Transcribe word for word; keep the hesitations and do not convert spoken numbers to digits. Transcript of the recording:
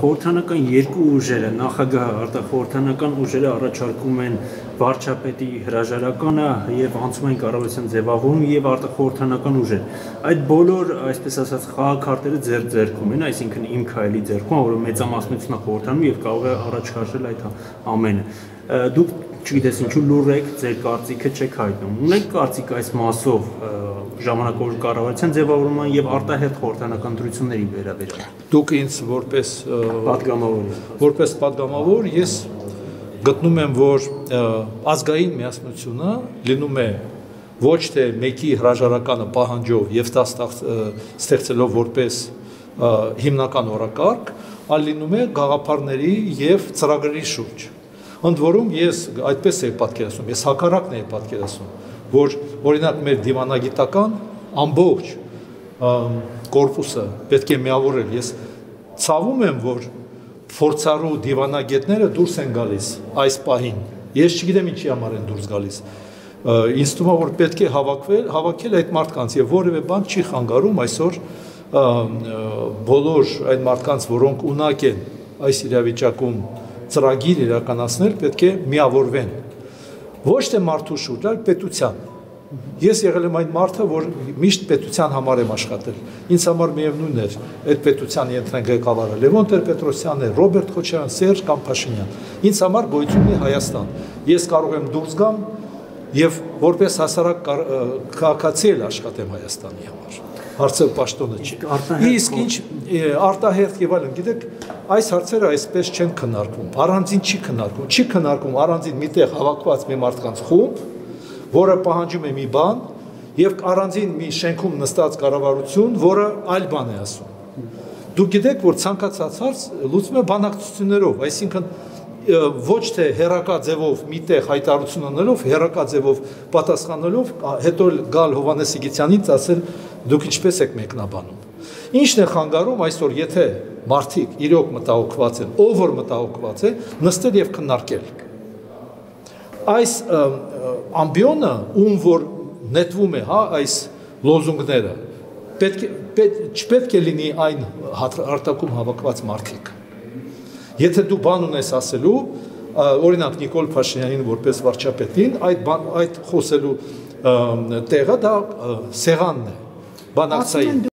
արտախորհրդանական երկու ուժերը, նախագահը, արտախորհրդանական ուժերը առաջարկում են վարչապետի հրաժարականը եւ անցում են կառավարության ձևավորում եւ արտախորհրդանական ուժեր։ Այդ բոլոր, այսպես ասած, խաղաքարտերը ձեր ձեռքում են, այսինքն իմ քայլի ձեռքում, որը մեծամասնությունն է խորհրդանում եւ կարող է առաջ քաշել այդ ամենը։ Դուք չգիտես ինչու լուր եք, ձեր կարծիքը չեք հայտնում։ Ունեք կարծիք այս մասով ժամանակավոր կառավարության ձևավորման եւ արտահերթ խորհրդանական դրությունների վերաբերյալ։ Դուք ինձ որպես պատգամավոր, որպես պատգամավոր ես գտնում եմ, որ ազգային միասնությունը լինում է ոչ թե մեկի հրաժարականը պահանջով եւ դա ստեղծելով որպես հիմնական օրակարգ, այլ լինում է գաղափարների եւ ծրագրերի շուրջ։ Ընդ որում ես այդպես եմ պատկերացնում, ես հակառակն եմ պատկերացնում, որ օրինակ մեր դիվանագիտական ամբողջ կորպուսը պետք է միավորել։ Ես ցավում եմ, որ փորձառու դիվանագետները դուրս են գալիս այս պահին։ Ես չգիտեմ ինչի համար են դուրս գալիս։ Ինձ թվում է, որ պետք է հավաքվել, հավաքել այդ մարդկանց եւ որևէ բան չի խանգարում այսօր բոլոր այդ մարդկանց, որոնք ունակ են այս իրավիճակում ծրագիր իրականացնել, պետք է միավորվեն։ Ոչ թե մարդու շուրջ, այլ պետության։ Ես եղել եմ այն մարդը, որ միշտ պետության համար եմ աշխատել։ Ինձ համար միևնույն էր այդ պետության ենթենք ղեկավարը Լևոն Տեր-Պետրոսյանն է, Ռոբերտ Քոչարյան, Սերժ կամ Փաշինյան։ Ինձ համար գոյություն ունի Հայաստան։ Ես կարող եմ դուրս գամ եւ որպես հասարակ քաղաքացի էլ աշխատեմ Հայաստանի համար։ Հարցը պաշտոնը չի։ Իսկ ինչ արտահերթ եւ այլն, գիտեք, այս հարցերը այսպես չեն քննարկվում, առանձին չի քննարկվում, չի քննարկվում առանձին միտեղ հավաքված մի մարդկանց խումբ, որը պահանջում է մի բան եւ առանձին մի շենքում նստած կառավարություն, որը այլ բան է ասում։ Դուք գիտեք, որ ցանկացած հարց լուծվում է բանակցություններով, այսինքն ոչ թե հերակա ձևով միտեղ հայտարարություն անելով, հերակա ձևով պատասխանելով, հետո գալ Հովհաննես Սիգիթյանից ասել դուք ինչպես եք մեկնաբանում։ Ինչն է խանգարում այսօր, եթե մարդիկ իրոք մտահոգված են, ով որ մտահոգված է, նստել եւ քննարկել։ Այս ամբիոնը, ում որ նետվում է, հա, այս լոզունգները, պետք է չպետք է լինի այն արտակում հավաքված մարդիկ։ Եթե դու բան ունես ասելու, օրինակ Նիկոլ Փաշինյանին որպես վարչապետին, այդ այդ խոսելու տեղը դա սեղանն է, բանակցային։